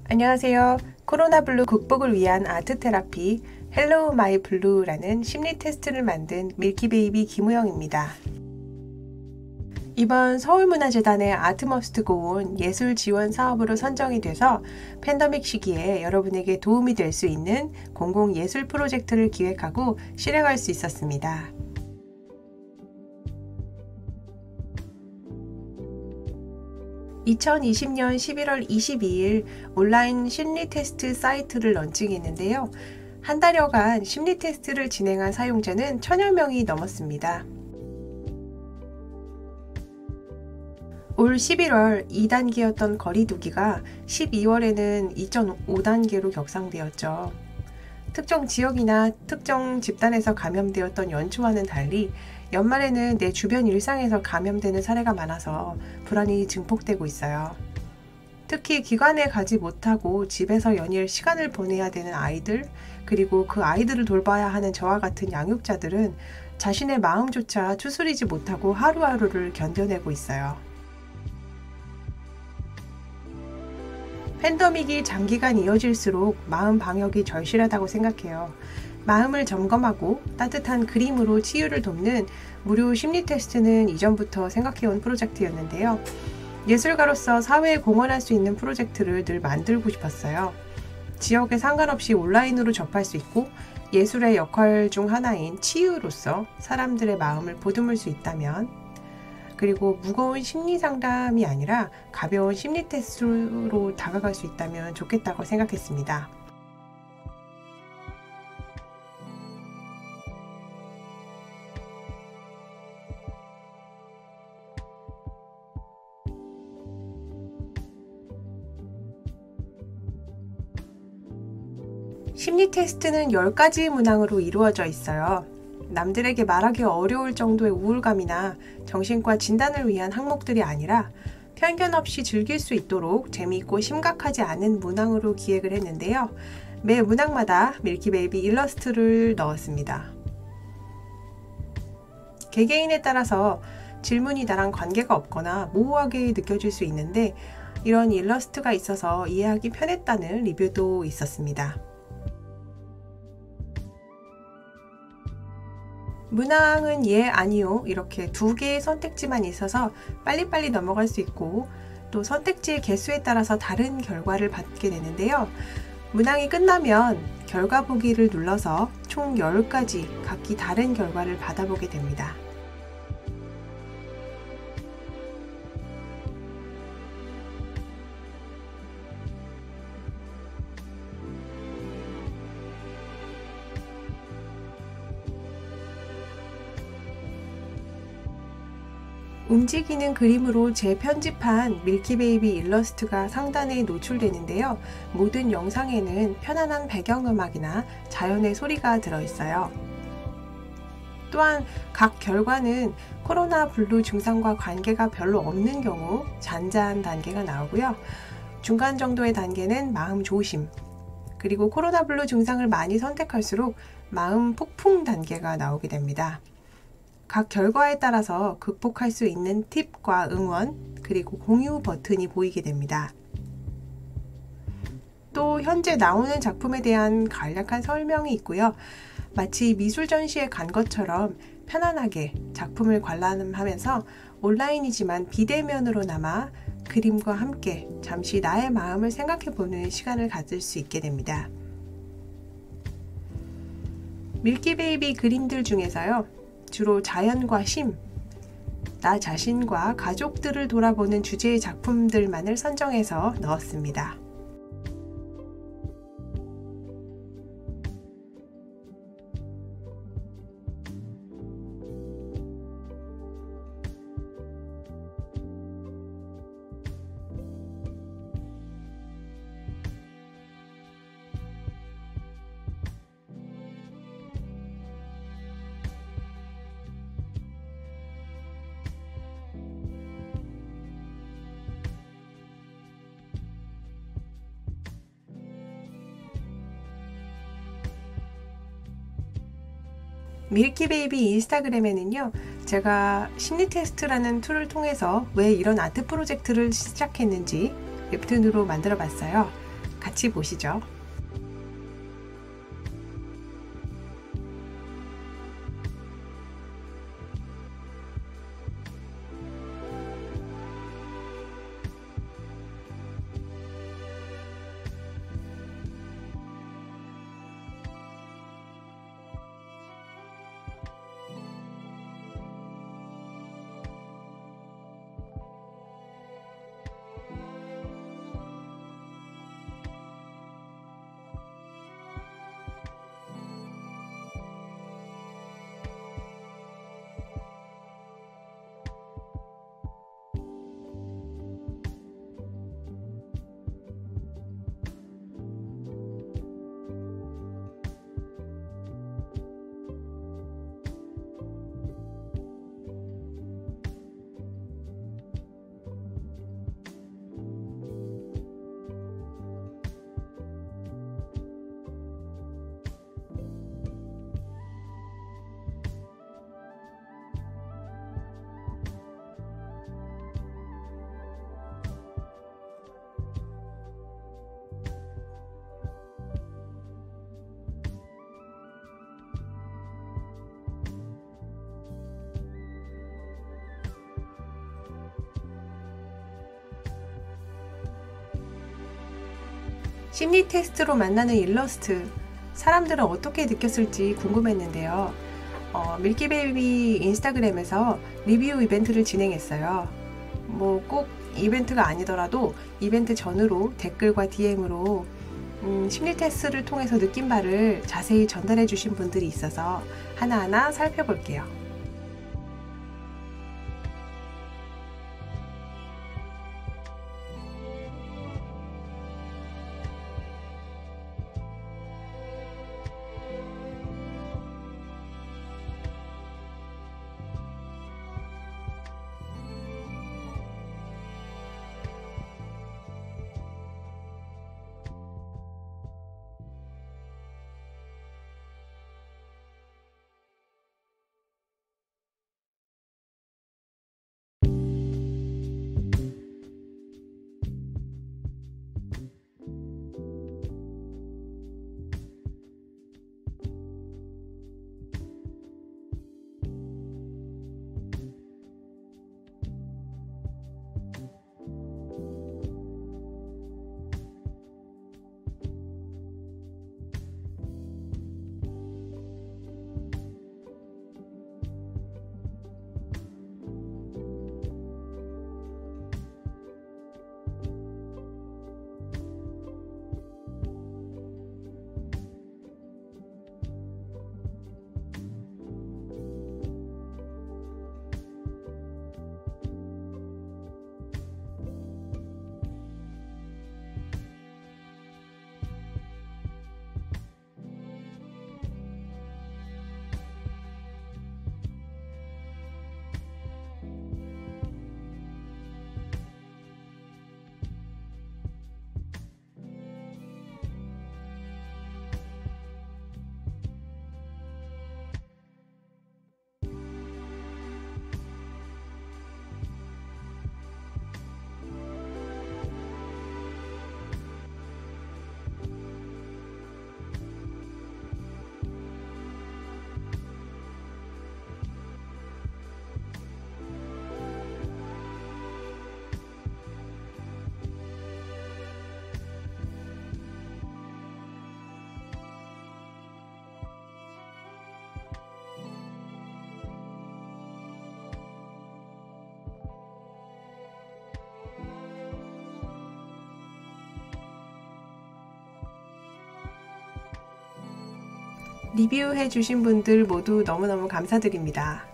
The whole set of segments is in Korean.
안녕하세요. 코로나 블루 극복을 위한 아트 테라피 헬로우 마이 블루라는 심리 테스트를 만든 밀키베이비 김우영입니다. 이번 서울문화재단의 아트 머스트 고온 예술 지원 사업으로 선정이 돼서 팬데믹 시기에 여러분에게 도움이 될 수 있는 공공 예술 프로젝트를 기획하고 실행할 수 있었습니다. (2020년 11월 22일) 온라인 심리 테스트 사이트를 런칭했는데요. 한 달여간 심리 테스트를 진행한 사용자는 1000여 명이 넘었습니다. 올 11월 2단계였던 거리두기가 12월에는 2.5단계로 격상되었죠. 특정 지역이나 특정 집단에서 감염되었던 연초와는 달리 연말에는 내 주변 일상에서 감염되는 사례가 많아서 불안이 증폭되고 있어요. 특히 기관에 가지 못하고 집에서 연일 시간을 보내야 되는 아이들, 그리고 그 아이들을 돌봐야 하는 저와 같은 양육자들은 자신의 마음조차 추스리지 못하고 하루하루를 견뎌내고 있어요. 팬데믹이 장기간 이어질수록 마음 방역이 절실하다고 생각해요. 마음을 점검하고 따뜻한 그림으로 치유를 돕는 무료 심리 테스트는 이전부터 생각해온 프로젝트였는데요. 예술가로서 사회에 공헌할 수 있는 프로젝트를 늘 만들고 싶었어요. 지역에 상관없이 온라인으로 접할 수 있고 예술의 역할 중 하나인 치유로서 사람들의 마음을 보듬을 수 있다면, 그리고 무거운 심리 상담이 아니라 가벼운 심리 테스트로 다가갈 수 있다면 좋겠다고 생각했습니다. 심리 테스트는 10가지 문항으로 이루어져 있어요. 남들에게 말하기 어려울 정도의 우울감이나 정신과 진단을 위한 항목들이 아니라 편견 없이 즐길 수 있도록 재미있고 심각하지 않은 문항으로 기획을 했는데요. 매 문항마다 밀키베이비 일러스트를 넣었습니다. 개개인에 따라서 질문이 나랑 관계가 없거나 모호하게 느껴질 수 있는데 이런 일러스트가 있어서 이해하기 편했다는 리뷰도 있었습니다. 문항은 예, 아니요 이렇게 2개의 선택지만 있어서 빨리빨리 넘어갈 수 있고, 또 선택지의 개수에 따라서 다른 결과를 받게 되는데요. 문항이 끝나면 결과 보기를 눌러서 총 10가지 각기 다른 결과를 받아보게 됩니다. 움직이는 그림으로 재편집한 밀키베이비 일러스트가 상단에 노출되는데요. 모든 영상에는 편안한 배경음악이나 자연의 소리가 들어있어요. 또한 각 결과는 코로나 블루 증상과 관계가 별로 없는 경우 잔잔 단계가 나오고요. 중간 정도의 단계는 마음 조심, 그리고 코로나 블루 증상을 많이 선택할수록 마음 폭풍 단계가 나오게 됩니다. 각 결과에 따라서 극복할 수 있는 팁과 응원, 그리고 공유 버튼이 보이게 됩니다. 또 현재 나오는 작품에 대한 간략한 설명이 있고요. 마치 미술 전시에 간 것처럼 편안하게 작품을 관람하면서 온라인이지만 비대면으로나마 그림과 함께 잠시 나의 마음을 생각해보는 시간을 가질 수 있게 됩니다. 밀키베이비 그림들 중에서요, 주로 자연과 심, 나 자신과 가족들을 돌아보는 주제의 작품들만을 선정해서 넣었습니다. 밀키베이비 인스타그램에는요, 제가 심리 테스트라는 툴을 통해서 왜 이런 아트 프로젝트를 시작했는지 웹툰으로 만들어 봤어요. 같이 보시죠. 심리 테스트로 만나는 일러스트, 사람들은 어떻게 느꼈을지 궁금했는데요. 밀키베이비 인스타그램에서 리뷰 이벤트를 진행했어요. 뭐 꼭 이벤트가 아니더라도 이벤트 전후로 댓글과 DM으로 심리 테스트를 통해서 느낀 바를 자세히 전달해 주신 분들이 있어서 하나하나 살펴볼게요. 리뷰해 주신 분들 모두 너무너무 감사드립니다.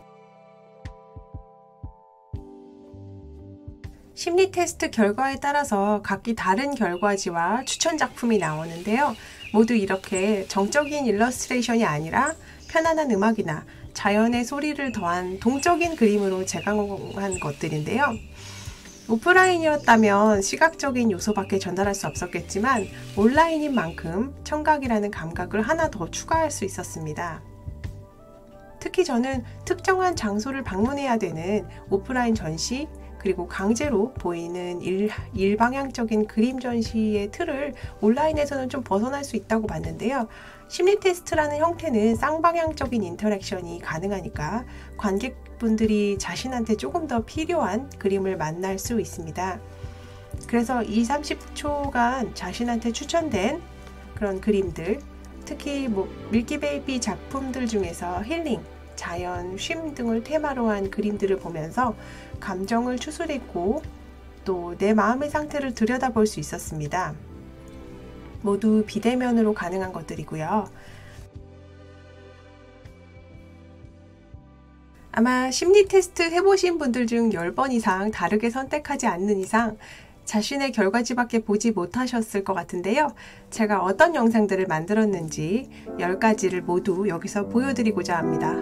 심리 테스트 결과에 따라서 각기 다른 결과지와 추천 작품이 나오는데요. 모두 이렇게 정적인 일러스트레이션이 아니라 편안한 음악이나 자연의 소리를 더한 동적인 그림으로 제공한 것들인데요. 오프라인이었다면 시각적인 요소밖에 전달할 수 없었겠지만 온라인인 만큼 청각이라는 감각을 하나 더 추가할 수 있었습니다. 특히 저는 특정한 장소를 방문해야 되는 오프라인 전시, 그리고 강제로 보이는 일방향적인 그림 전시의 틀을 온라인에서는 좀 벗어날 수 있다고 봤는데요. 심리 테스트라는 형태는 쌍방향적인 인터랙션이 가능하니까 관객분들이 자신한테 조금 더 필요한 그림을 만날 수 있습니다. 그래서 20-30초간 자신한테 추천된 그런 그림들, 특히 밀키베이비 작품들 중에서 힐링, 자연, 쉼 등을 테마로 한 그림들을 보면서 감정을 추스리고 또 내 마음의 상태를 들여다볼 수 있었습니다. 모두 비대면으로 가능한 것들이고요. 아마 심리 테스트 해보신 분들 중 10번 이상 다르게 선택하지 않는 이상 자신의 결과지밖에 보지 못하셨을 것 같은데요. 제가 어떤 영상들을 만들었는지 10가지를 모두 여기서 보여드리고자 합니다.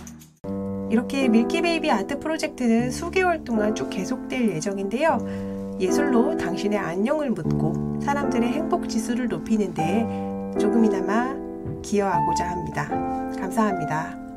이렇게 밀키베이비 아트 프로젝트는 수개월 동안 쭉 계속될 예정인데요. 예술로 당신의 안녕을 묻고 사람들의 행복 지수를 높이는 데 조금이나마 기여하고자 합니다. 감사합니다.